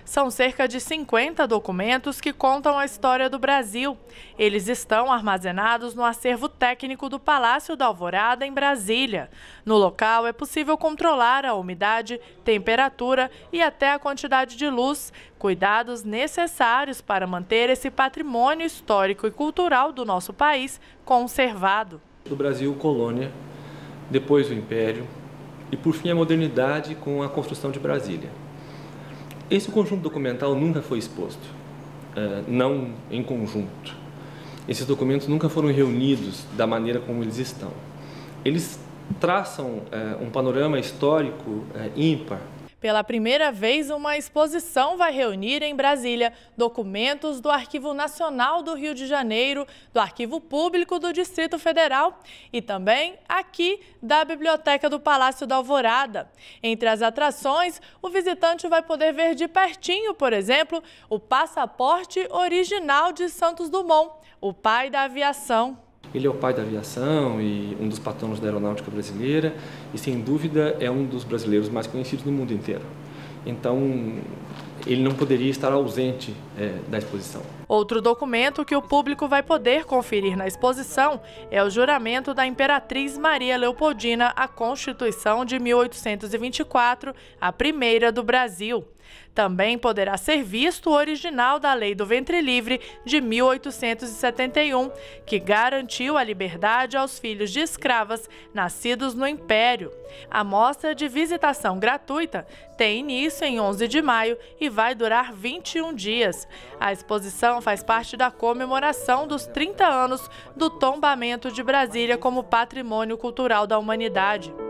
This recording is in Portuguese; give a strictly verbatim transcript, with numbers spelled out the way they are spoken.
São cerca de cinquenta documentos que contam a história do Brasil. Eles estão armazenados no acervo técnico do Palácio da Alvorada, em Brasília. No local é possível controlar a umidade, temperatura e até a quantidade de luz, cuidados necessários para manter esse patrimônio histórico e cultural do nosso país conservado. Do Brasil, colônia, depois o Império e, por fim, a modernidade com a construção de Brasília. Esse conjunto documental nunca foi exposto, não em conjunto. Esses documentos nunca foram reunidos da maneira como eles estão. Eles traçam um panorama histórico ímpar. Pela primeira vez, uma exposição vai reunir em Brasília documentos do Arquivo Nacional do Rio de Janeiro, do Arquivo Público do Distrito Federal e também aqui da Biblioteca do Palácio da Alvorada. Entre as atrações, o visitante vai poder ver de pertinho, por exemplo, o passaporte original de Santos Dumont, o pai da aviação. Ele é o pai da aviação e um dos patronos da aeronáutica brasileira e, sem dúvida, é um dos brasileiros mais conhecidos no mundo inteiro. Então, ele não poderia estar ausente é, da exposição. Outro documento que o público vai poder conferir na exposição é o juramento da Imperatriz Maria Leopoldina à Constituição de mil oitocentos e vinte e quatro, a primeira do Brasil. Também poderá ser visto o original da Lei do Ventre Livre de mil oitocentos e setenta e um, que garantiu a liberdade aos filhos de escravas nascidos no Império. A mostra de visitação gratuita tem início em onze de maio e vai durar vinte e um dias. A exposição faz parte da comemoração dos trinta anos do tombamento de Brasília como Patrimônio Cultural da Humanidade.